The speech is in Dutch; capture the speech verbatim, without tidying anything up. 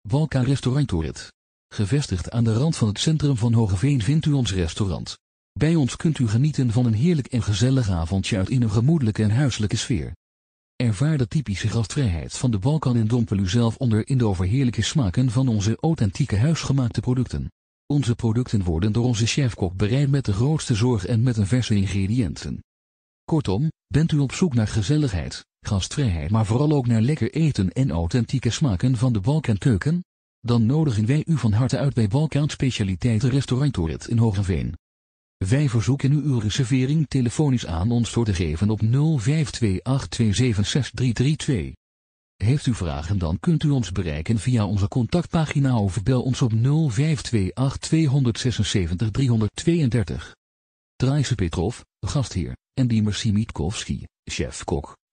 Balkan Restauranttoilet. Gevestigd aan de rand van het centrum van Hoogeveen vindt u ons restaurant. Bij ons kunt u genieten van een heerlijk en gezellig avondje uit in een gemoedelijke en huiselijke sfeer. Ervaar de typische gastvrijheid van de Balkan en dompel u zelf onder in de overheerlijke smaken van onze authentieke huisgemaakte producten. Onze producten worden door onze chefkok bereid met de grootste zorg en met een verse ingrediënten. Kortom, bent u op zoek naar gezelligheid, gastvrijheid maar vooral ook naar lekker eten en authentieke smaken van de Balkankeuken? Dan nodigen wij u van harte uit bij Balkan Specialiteiten Restauranttoilet in Hoogeveen. Wij verzoeken u uw reservering telefonisch aan ons door te geven op nul vijf twee acht twee zeven zes drie drie twee. Heeft u vragen dan kunt u ons bereiken via onze contactpagina of bel ons op nul vijf twee acht twee zes zeven drie twee twee. Traise Petrov, gastheer, en Dimir Simitkovski, chefkok.